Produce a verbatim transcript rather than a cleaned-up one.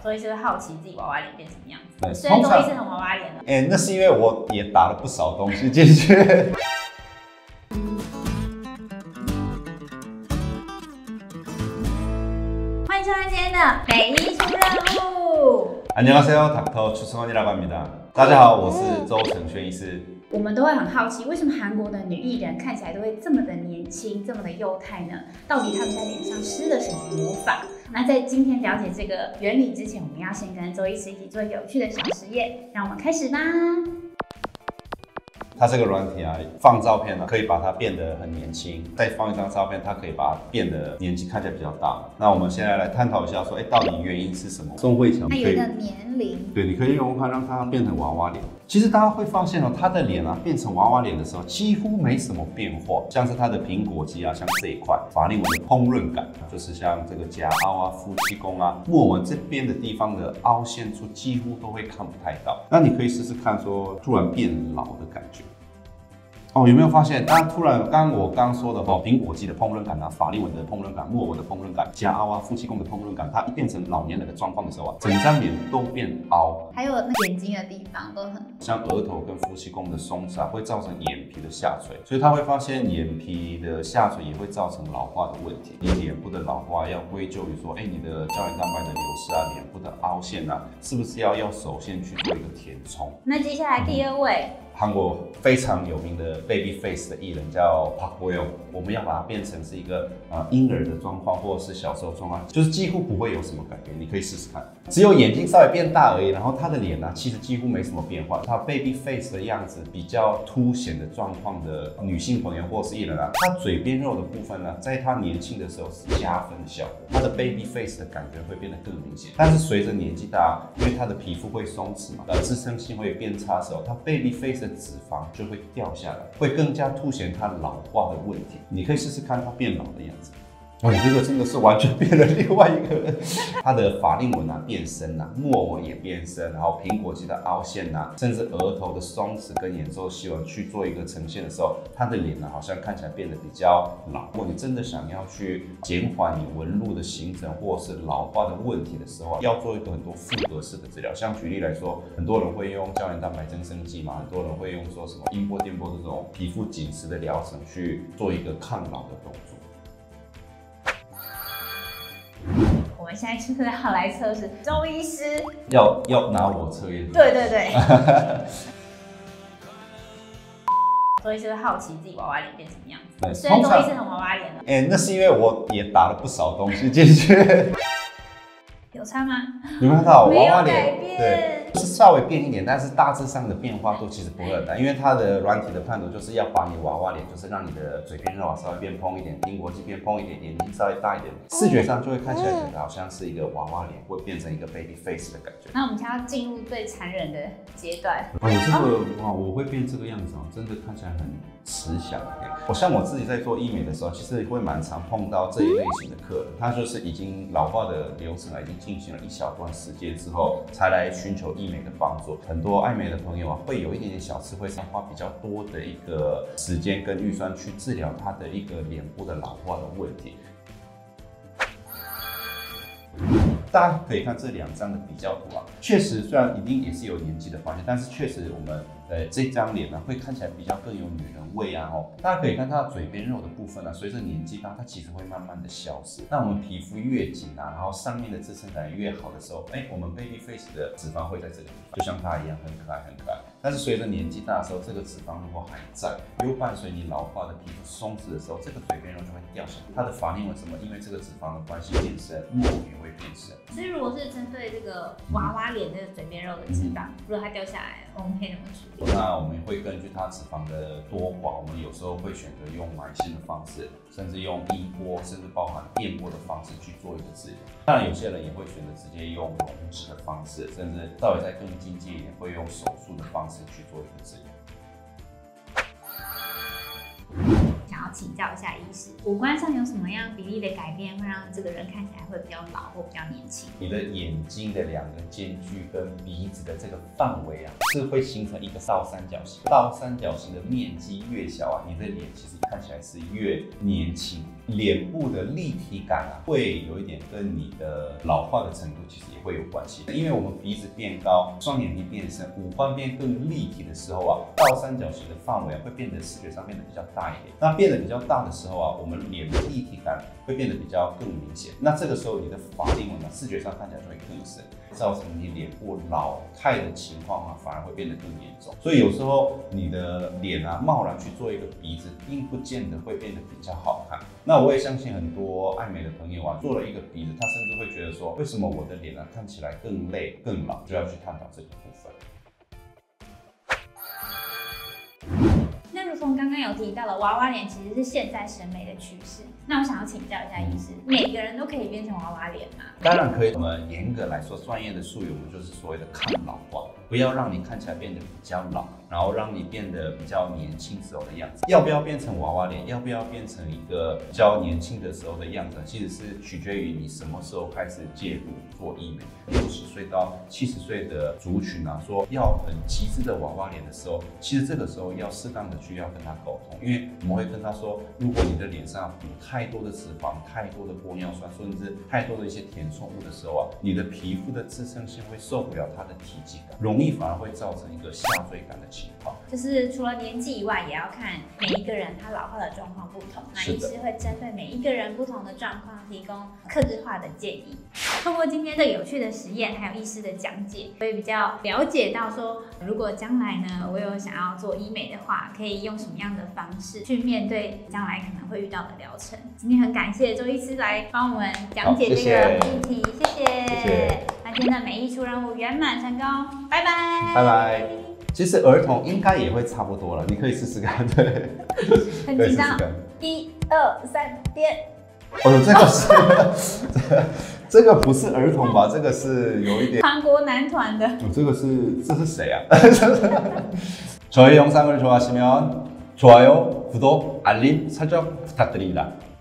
周医师会好奇自己娃娃脸变什么样子。 对， 虽然周医师很娃娃脸了， 哎、欸，那是因为我也打了不少东西进去。 欢迎收看今天的北医出任务。 안녕하세요，닥터 추승원이라고 합니다。大家好，我是周承轩医师。 我们都会很好奇，为什么韩国的女艺人看起来都会这么的年轻，这么的幼态呢？到底她们在脸上施了什么魔法？那在今天了解这个原理之前，我们要先跟周医师一起做一个有趣的小实验，让我们开始吧。 它这个软体啊，放照片呢、啊，可以把它变得很年轻；再放一张照片，它可以把它变得年纪看起来比较大。那我们现在来探讨一下，说，哎、欸，到底原因是什么？宋慧乔， 它有一个年龄， 对，你可以用它让它变成娃娃脸。其实大家会发现哦，他的脸啊变成娃娃脸的时候，几乎没什么变化，像是他的苹果肌啊，像这一块法令纹的蓬润感，就是像这个颊凹啊、夫妻宫啊、木纹这边的地方的凹陷处，几乎都会看不太到。那你可以试试看，说突然变老的感觉。哦，有没有发现？当突然，刚刚我刚刚说的哦，苹果肌的蓬润感啊，法令纹的蓬润感，木纹的蓬润感，颊凹啊、夫妻宫的蓬润感，它一变成老年人的状况的时候啊，整张脸都变凹， 还有那眼睛的地方都很像额头跟夫妻宫的松弛啊，会造成眼皮的下垂，所以他会发现眼皮的下垂也会造成老化的问题。你脸部的老化要归咎于说，哎、欸，你的胶原蛋白的流失啊，脸部的凹陷啊，是不是要要首先去做一个填充？ 那接下来第二位。嗯， 韩国非常有名的 baby face 的艺人叫 Park Bo Young， 我们要把它变成是一个呃婴儿的状况，或者是小时候状况，就是几乎不会有什么改变。你可以试试看，只有眼睛稍微变大而已。然后他的脸呢、啊，其实几乎没什么变化。他 baby face 的样子比较凸显的状况的女性朋友或者是艺人啊，她嘴边肉的部分呢，在她年轻的时候是加分的效果，她的 baby face 的感觉会变得更明显。但是随着年纪大，因为她的皮肤会松弛嘛，呃，支撑性会变差的时候，她 baby face的脂肪就会掉下来，会更加凸显它老化的问题。你可以试试看它变老的样子。哇，你这个真的是完全变了另外一个人。它的法令纹啊变深啊，木偶纹也变深，然后苹果肌的凹陷啊，甚至额头的松弛跟眼周细纹去做一个呈现的时候，它的脸呢好像看起来变得比较老。如果你真的想要去减缓你纹路的形成或是老化的问题的时候，要做一个很多复合式的治疗。像举例来说，很多人会用胶原蛋白增生剂嘛，很多人会用说什么音波、电波这种皮肤紧实的疗程去做一个抗老的动作。 我们现在就是要来测试周医师， 要要拿我测验。 对对对。周医师会好奇自己娃娃脸变什么样子。 对， 虽然周医师很娃娃脸了， 哎、欸，那是因为我也打了不少东西进去。 有差吗？ 有没有看到娃娃脸？ 对， 是稍微变一点，但是大致上的变化都其实不会很大，因为它的软体的判读就是要把你娃娃脸，就是让你的嘴边肉啊稍微变蓬一点，苹果肌变蓬一点，眼睛稍微大一点，视觉上就会看起来觉得好像是一个娃娃脸，会变成一个 baby face 的感觉。 那我们现在要进入最残忍的阶段。 哦，这个哇，我会变这个样子哦，真的看起来很慈祥。我像我自己在做医美的时候，其实会蛮常碰到这一类型的客人，他就是已经老化的流程啊，已经进行了一小段时间之后，才来寻求医美的帮助。很多爱美的朋友啊，会有一点点小刺会上花比较多的一个时间跟预算去治疗他的一个脸部的老化的问题。大家可以看这两张的比较图啊，确实虽然一定也是有年纪的发现，但是确实我们呃这张脸呢会看起来比较更有女人味啊哦。大家可以看它的嘴边肉的部分呢、啊，随着年纪大，它其实会慢慢的消失。那我们皮肤越紧啊，然后上面的支撑感越好的时候，哎、欸，我们 baby face 的脂肪会在这里，就像它一样很可爱很可爱。但是随着年纪大的时候，这个脂肪如果还在，又伴随你老化的皮肤松弛的时候，这个嘴边肉就会掉下来。它的法令纹什么，因为这个脂肪的关系变深，木偶也会变深。 所以如果是针对这个娃娃脸这个嘴边肉的脂肪，如果它掉下来，我们可以怎么处理？ 那我们会根据它脂肪的多寡，我们有时候会选择用埋线的方式，甚至用音波，甚至包含电波的方式去做一个治疗。当然，有些人也会选择直接用溶脂的方式，甚至稍微再更进阶一点，会用手术的方式去做一个治疗。 想要请教一下医师，五官上有什么样比例的改变会让这个人看起来会比较老或比较年轻？ 你的眼睛的两个间距跟鼻子的这个范围啊，是会形成一个倒三角形。倒三角形的面积越小啊，你的脸其实看起来是越年轻。脸部的立体感啊，会有一点跟你的老化的程度其实也会有关系。因为我们鼻子变高，双眼皮变深，五官变更立体的时候啊，倒三角形的范围啊会变得视觉上变得比较大一点。那变得比较大的时候啊，我们脸的立体感会变得比较更明显。那这个时候你的法令纹啊，视觉上看起来就会更深，造成你脸部老态的情况啊，反而会变得更严重。所以有时候你的脸啊，贸然去做一个鼻子，并不见得会变得比较好看。那我也相信很多爱美的朋友啊，做了一个鼻子，他甚至会觉得说，为什么我的脸啊看起来更累、更老？就要去探讨这个部分。 那如同刚刚有提到了，娃娃脸其实是现在审美的趋势。那我想要请教一下医师，每个人都可以变成娃娃脸吗？ 当然可以。我们严格来说，专业的术语我们就是所谓的抗老化，不要让你看起来变得比较老，然后让你变得比较年轻时候的样子。要不要变成娃娃脸？要不要变成一个比较年轻的时候的样子？其实是取决于你什么时候开始介入做医美。六十岁到七十岁的族群啊，说要很极致的娃娃脸的时候，其实这个时候要适当的去要跟他沟通，因为我们会跟他说，如果你的脸上有太多的脂肪、太多的玻尿酸，甚至太多的一些填充物的时候啊，你的皮肤的支撑性会受不了它的体积感，容易反而会造成一个下坠感的情况。 就是除了年纪以外，也要看每一个人他老化的状况不同，那医师会针对每一个人不同的状况提供客制化的建议。通过今天这个有趣的实验，还有医师的讲解，我也比较了解到说，如果将来呢，我有想要做医美的话，可以用什么样的方式去面对将来可能会遇到的疗程。今天很感谢周医师来帮我们讲解这个议题，谢谢。 谢谢。 那今天的美意出任务圆满成功，拜拜。 拜拜。其实儿童应该也会差不多了，你可以试试看。对， 很紧张。一二三，点。 哦，这个是这个不是儿童吧？这个是有一点韩国男团的。 哦，这个是这是谁啊？저희영상을좋아하시면좋아요구독알림설정부탁드립니다